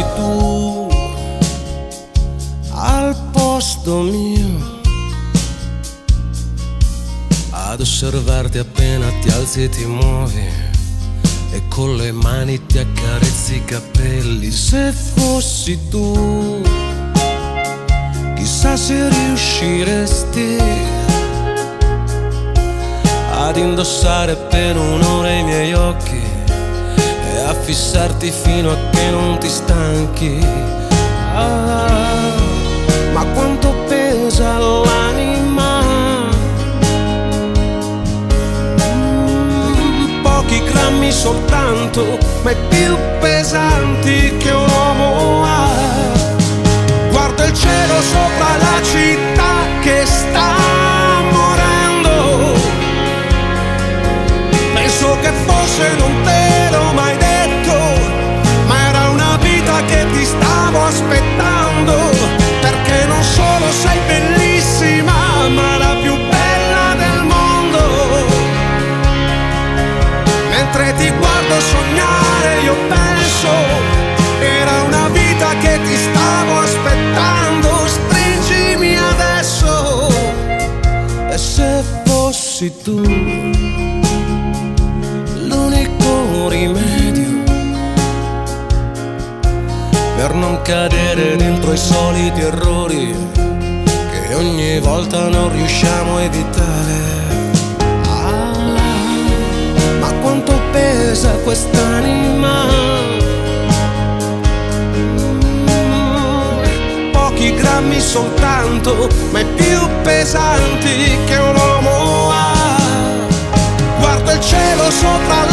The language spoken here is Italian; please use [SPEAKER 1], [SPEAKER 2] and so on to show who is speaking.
[SPEAKER 1] tu al posto mio ad osservarti appena ti alzi e ti muovi e con le mani ti accarezzi i capelli. Se fossi tu, chissà se riusciresti ad indossare per un'ora i miei occhi e a fissarti fino a che non ti stanchi. Ma quanto pesa l'anima, pochi grammi soltanto, ma i più pesanti che un uomo ha. Guardo il cielo sopra la città che sta morendo, penso che forse non te l'ho mai detto, ma era una vita che ti stavo aspettando, perché non solo sei bellissima, ma la più bella del mondo. Mentre ti guardo sognare io penso, era una vita che ti stavo aspettando, stringimi adesso. E se fossi tu l'unico rimedio per non cadere dentro i soliti errori che ogni volta non riusciamo a evitare. Ma quanto pesa quest'anima, pochi grammi soltanto, ma i più pesanti che un uomo ha. Guardo il cielo sopra la